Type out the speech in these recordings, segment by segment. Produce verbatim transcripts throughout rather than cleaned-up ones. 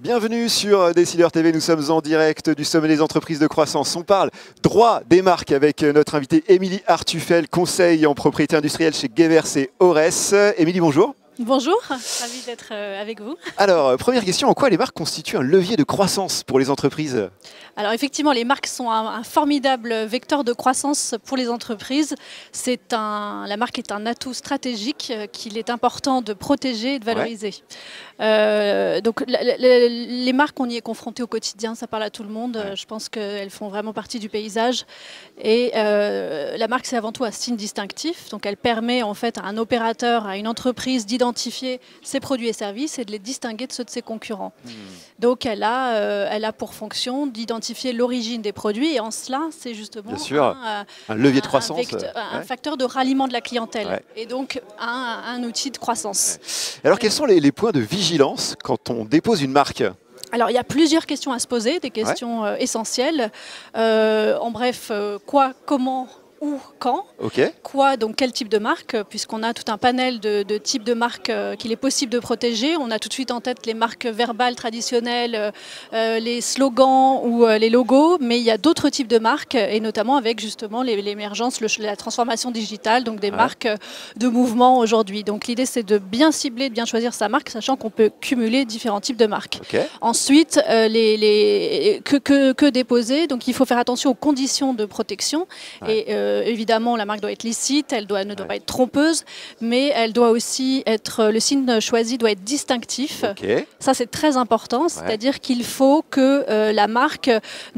Bienvenue sur Décideur T V, nous sommes en direct du Sommet des entreprises de croissance. On parle droit des marques avec notre invitée Émilie Artufel, conseil en propriété industrielle chez Gevers et Aurès. Émilie, bonjour. Bonjour, ravie d'être avec vous. Alors, première question, en quoi les marques constituent un levier de croissance pour les entreprises ? Alors effectivement, les marques sont un, un formidable vecteur de croissance pour les entreprises. C'est un, la marque est un atout stratégique qu'il est important de protéger et de valoriser. Ouais. Euh, donc la, la, les marques, on y est confronté au quotidien, ça parle à tout le monde. Ouais. Je pense qu'elles font vraiment partie du paysage. Et euh, la marque, c'est avant tout un signe distinctif. Donc elle permet en fait à un opérateur, à une entreprise d'identifier ses produits et services et de les distinguer de ceux de ses concurrents. Mmh. Donc elle a, euh, elle a pour fonction d'identifier l'origine des produits et en cela, c'est justement Bien sûr, un, un levier de un, croissance. Un, vecteur, ouais. un facteur de ralliement de la clientèle ouais. et donc un, un outil de croissance. Ouais. Alors quels sont les, les points de vigilance quand on dépose une marque ? Alors, il y a plusieurs questions à se poser, des questions ouais. euh, essentielles. Euh, en bref, euh, quoi, comment, où, quand, okay. quoi, donc quel type de marque, puisqu'on a tout un panel de, de types de marques euh, qu'il est possible de protéger. On a tout de suite en tête les marques verbales traditionnelles, euh, les slogans ou euh, les logos, mais il y a d'autres types de marques, et notamment avec justement l'émergence, la transformation digitale, donc des ouais. marques de mouvement aujourd'hui. Donc l'idée, c'est de bien cibler, de bien choisir sa marque, sachant qu'on peut cumuler différents types de marques. Okay. Ensuite, euh, les, les, que, que, que déposer, donc il faut faire attention aux conditions de protection, ouais. et euh, évidemment, la marque doit être licite, elle doit, ne doit ouais. pas être trompeuse, mais elle doit aussi être, le signe choisi doit être distinctif. Okay. Ça, c'est très important, c'est-à-dire ouais. qu'il faut que euh, la marque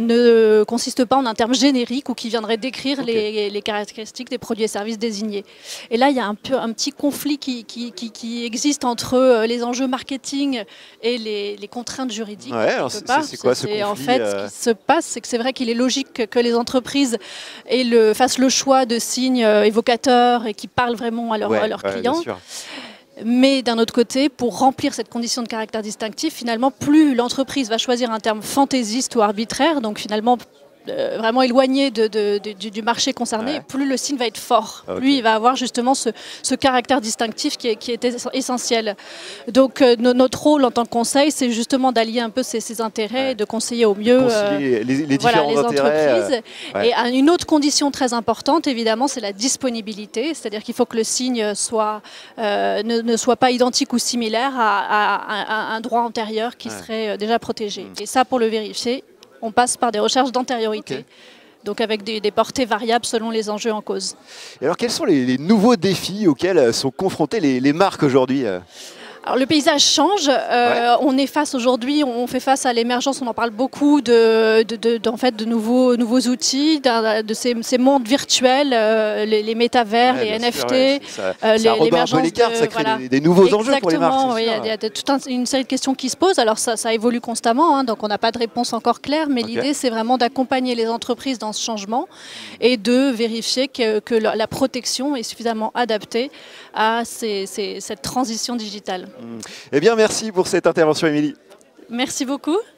ne consiste pas en un terme générique ou qui viendrait décrire okay. les, les caractéristiques des produits et services désignés. Et là, il y a un, peu, un petit conflit qui, qui, qui, qui existe entre les enjeux marketing et les, les contraintes juridiques. Ouais, alors c'est quoi ce conflit ? En fait, euh... ce qui se passe, c'est que c'est vrai qu'il est logique que les entreprises aient le, fassent le choix de signes évocateurs et qui parlent vraiment à, leur, ouais, à leurs ouais, clients. Mais d'un autre côté, pour remplir cette condition de caractère distinctif, finalement, plus l'entreprise va choisir un terme fantaisiste ou arbitraire, donc finalement euh, vraiment éloigné de, de, de, du, du marché concerné, ouais. plus le signe va être fort. Okay. Plus il va avoir justement ce, ce caractère distinctif qui est, qui est essentiel. Donc euh, notre rôle en tant que conseil, c'est justement d'allier un peu ces, ces intérêts ouais. et de conseiller au mieux euh, les, les, voilà, les entreprises. Euh, ouais. Et une autre condition très importante, évidemment, c'est la disponibilité. C'est-à-dire qu'il faut que le signe soit, euh, ne, ne soit pas identique ou similaire à, à, à, à un droit antérieur qui ouais. serait déjà protégé. Mmh. Et ça, pour le vérifier, on passe par des recherches d'antériorité, okay. donc avec des, des portées variables selon les enjeux en cause. Et alors, quels sont les, les nouveaux défis auxquels sont confrontées les, les marques aujourd'hui ? Alors, le paysage change. Euh, ouais. On est face aujourd'hui, on fait face à l'émergence, on en parle beaucoup, de, de, de, de, en fait, de nouveaux, nouveaux outils, de, de ces, ces mondes virtuels, euh, les, les métavers, ouais, les N F T. Ouais, ça euh, ça rebat un peu les cartes, ça crée voilà. des, des nouveaux Exactement, enjeux pour les marques. Oui, il y a, y a toute un, une série de questions qui se posent. Alors, ça, ça évolue constamment, hein, donc on n'a pas de réponse encore claire, mais okay. l'idée, c'est vraiment d'accompagner les entreprises dans ce changement et de vérifier que, que la, la protection est suffisamment adaptée à ces, ces, cette transition digitale. Eh bien, merci pour cette intervention, Émilie. Merci beaucoup.